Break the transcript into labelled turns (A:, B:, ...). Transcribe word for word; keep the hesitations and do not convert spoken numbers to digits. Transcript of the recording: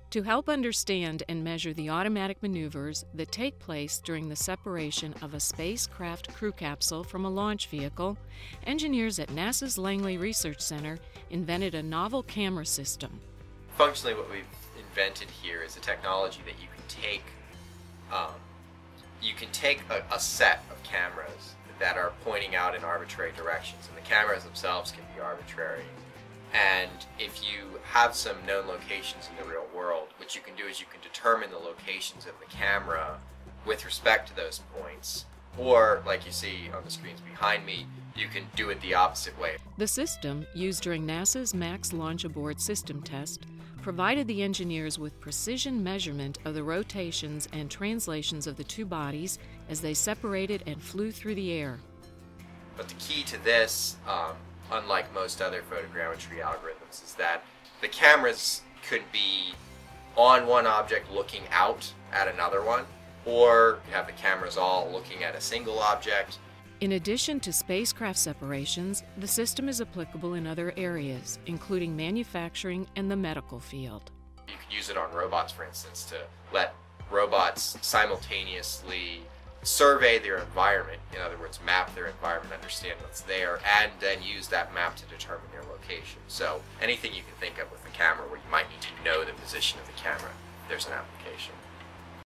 A: To help understand and measure the automatic maneuvers that take place during the separation of a spacecraft crew capsule from a launch vehicle, engineers at NASA's Langley Research Center invented a novel camera system.
B: Functionally, what we've invented here is a technology that you can take um, you can take a, a set of cameras that are pointing out in arbitrary directions, and the cameras themselves can be arbitrary. And if you have some known locations in the real world, what you can do is you can determine the locations of the camera with respect to those points. Or, like you see on the screens behind me, you can do it the opposite way.
A: The system, used during NASA's MAX Launch Abort system test, provided the engineers with precision measurement of the rotations and translations of the two bodies as they separated and flew through the air.
B: But the key to this, um, unlike most other photogrammetry algorithms, is that the cameras could be on one object looking out at another one, or you have the cameras all looking at a single object.
A: In addition to spacecraft separations, the system is applicable in other areas, including manufacturing and the medical field.
B: You could use it on robots, for instance, to let robots simultaneously survey their environment, in other words, map their environment, understand what's there, and then use that map to determine their location. So anything you can think of with the camera where you might need to know the position of the camera, there's an application.